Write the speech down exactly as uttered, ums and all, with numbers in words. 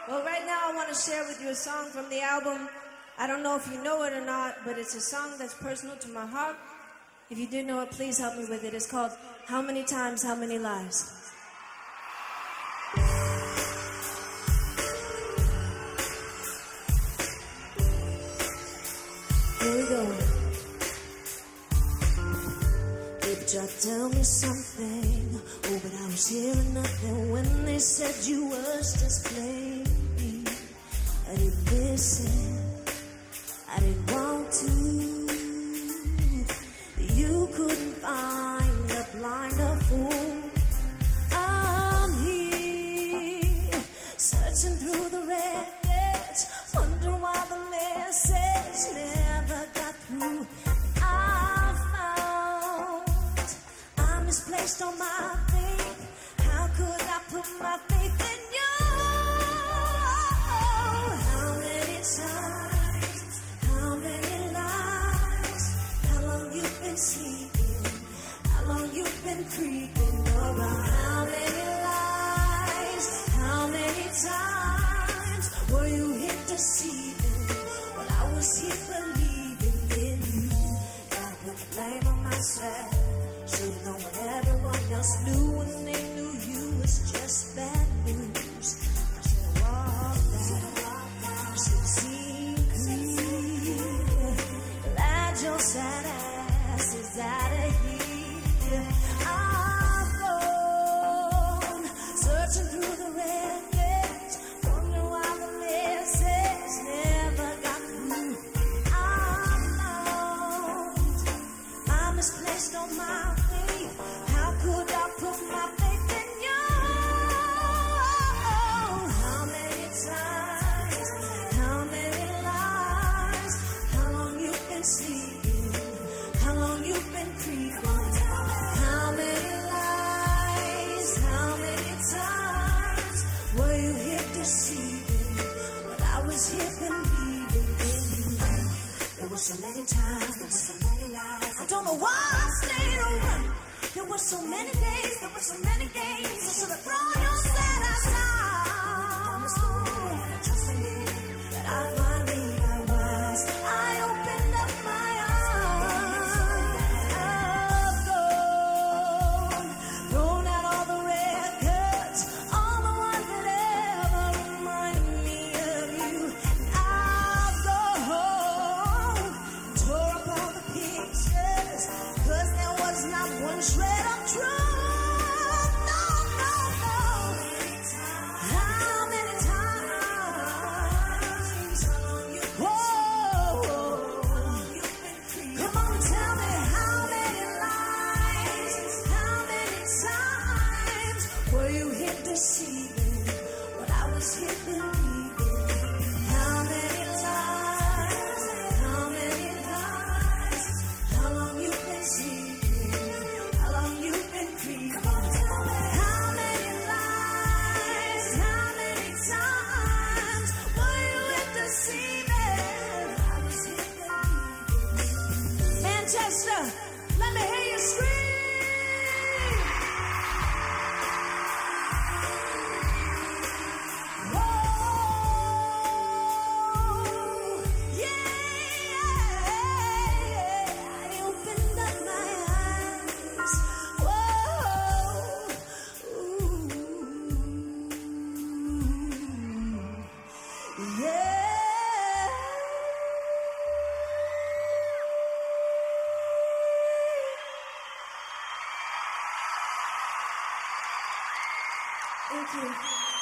Well, right now I want to share with you a song from the album. I don't know if you know it or not, but it's a song that's personal to my heart. If you do know it, please help me with it. It's called How Many Times, How Many Lies. Here we go. Baby, try to tell me something. Oh, but I was hearing nothing when they said you was just playing me. I didn't listen, I didn't want to. You couldn't find a blinder fool. I'm here, searching through the records, wonder why the message never got through. I found I'm misplaced on my faith. How could I put my faith in you? How many times, how many lies, how long you've been sleeping, how long you've been creeping around. How many lies, how many times were you here deceiving while I was here believing in you? Gotta put the blame on myself. Should've known what everyone else knew when they knew you was just bad news. I should've walked out, I should've seen clear. Glad your sad ass is out of here. I've gone searching through the records, wondering why the message never got through. I'm lost, I'm misplaced on my faith. How could I put my faith in you? How many times, how many lies, how long you've been sleeping, how long you've been creeping. How many lies, how many times were you here deceiving when I was here believing in you? There were so many times, there were so many lies. I don't know why I stayed around. There were so many days, there were so many games. I should have thrown your sad ass out. Trusting me that I finally got wise. I opened up my eyes. I've gone, thrown out all the records, all the ones that ever reminded me of you. I've gone, tore up all the pictures, 'cause there was not one shred of truth. No, no, no. How many times? Whoa. Come on, tell me how many lies, how many times were you here deceiving when I was here believing? How many lies, how many lies, how long you've been sleeping, how long you've been creeping. How many lies, how many times were you here deceiving? I was here believing. Manchester, let me hear you scream. Whoa, yeah, I opened up my eyes. Whoa, ooh, yeah. Thank you.